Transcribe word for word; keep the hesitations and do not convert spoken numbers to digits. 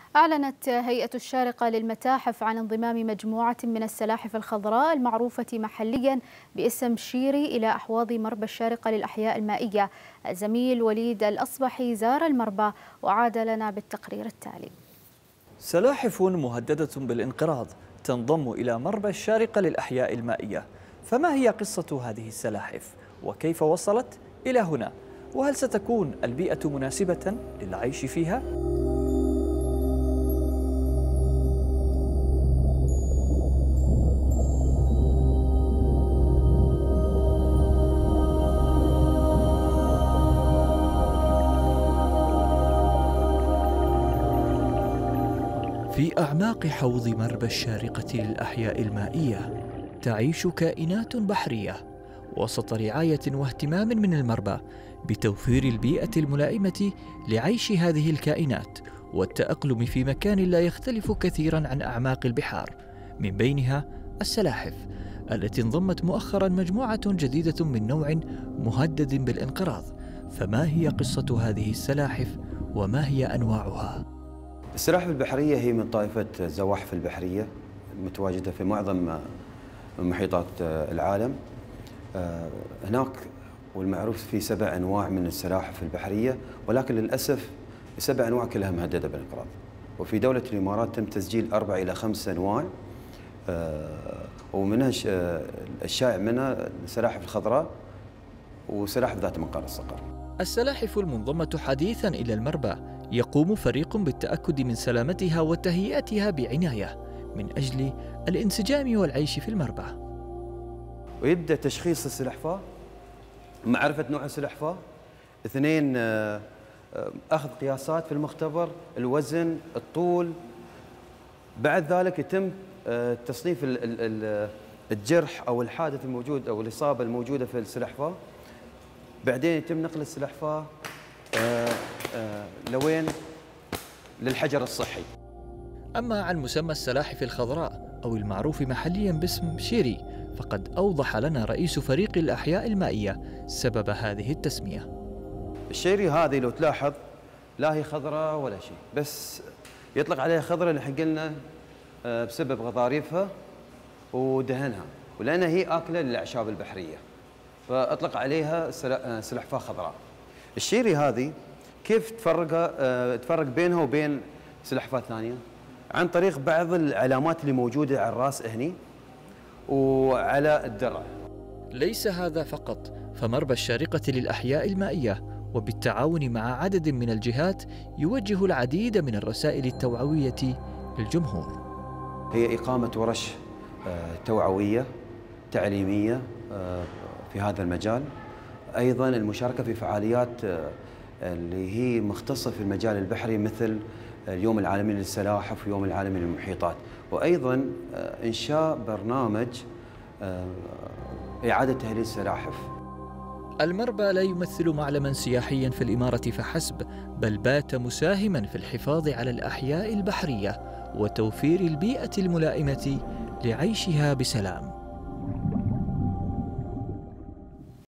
أعلنت هيئة الشارقة للمتاحف عن انضمام مجموعة من السلاحف الخضراء المعروفة محليا باسم شيري إلى أحواض مربى الشارقة للأحياء المائية. الزميل وليد الأصبحي زار المربى وعاد لنا بالتقرير التالي. سلاحف مهددة بالانقراض تنضم إلى مربى الشارقة للأحياء المائية، فما هي قصة هذه السلاحف وكيف وصلت إلى هنا؟ وهل ستكون البيئة مناسبة للعيش فيها؟ في أعماق حوض مربى الشارقة للأحياء المائية تعيش كائنات بحرية وسط رعاية واهتمام من المربى بتوفير البيئة الملائمة لعيش هذه الكائنات والتأقلم في مكان لا يختلف كثيرا عن أعماق البحار، من بينها السلاحف التي انضمت مؤخرا مجموعة جديدة من نوع مهدد بالانقراض. فما هي قصة هذه السلاحف وما هي أنواعها؟ السلاحف البحرية هي من طائفة الزواحف البحرية متواجدة في معظم محيطات العالم. هناك والمعروف في سبع أنواع من السلاحف البحرية، ولكن للأسف السبع أنواع كلها مهددة بالانقراض. وفي دولة الإمارات تم تسجيل أربع إلى خمس أنواع، ومنها الشائع منها السلاحف الخضراء وسلاحف ذات منقار الصقر. السلاحف المنضمة حديثا إلى المربى يقوم فريق بالتأكد من سلامتها وتهيئتها بعناية من أجل الانسجام والعيش في المربى. ويبدأ تشخيص السلحفاة، معرفة نوع السلحفاة، اثنين أخذ قياسات في المختبر، الوزن، الطول. بعد ذلك يتم تصنيف الجرح أو الحادث الموجود أو الإصابة الموجودة في السلحفاة. بعدين يتم نقل السلحفاة آه آه لوين؟ للحجر الصحي. أما عن مسمى السلاحف الخضراء أو المعروف محليا باسم شيري، فقد أوضح لنا رئيس فريق الأحياء المائية سبب هذه التسمية. الشيري هذه لو تلاحظ لا هي خضراء ولا شيء، بس يطلق عليها خضراء نحن قلنا آه بسبب غضاريفها ودهنها، ولأنها هي آكلة للأعشاب البحرية فأطلق عليها سلحفاة خضراء. الشيري هذه كيف تفرق أه تفرق بينها وبين سلحفاة ثانية؟ عن طريق بعض العلامات اللي موجودة على الرأس هني وعلى الدرع. ليس هذا فقط، فمربى الشارقة للأحياء المائية وبالتعاون مع عدد من الجهات يوجه العديد من الرسائل التوعوية للجمهور. هي إقامة ورش أه توعوية تعليمية أه في هذا المجال، أيضا المشاركة في فعاليات اللي هي مختصة في المجال البحري مثل اليوم العالمي للسلاحف ويوم العالمي للمحيطات، وأيضا إنشاء برنامج إعادة تأهيل السلاحف. المربى لا يمثل معلما سياحيا في الإمارة فحسب، بل بات مساهما في الحفاظ على الأحياء البحرية وتوفير البيئة الملائمة لعيشها بسلام.